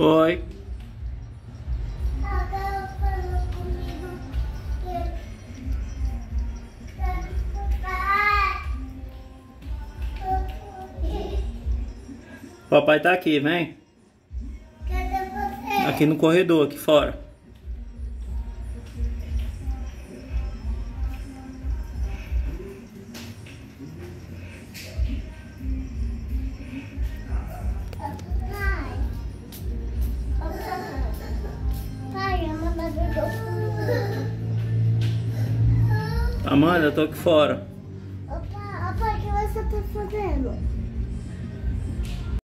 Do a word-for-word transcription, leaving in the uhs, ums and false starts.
Oi. Agora falou comigo que Papai tá aqui, vem. cadê você? Aqui no corredor, aqui fora. Pai. Pai, a mamãe do Amanda, eu tô aqui fora. Opa, opa, o que você tá fazendo?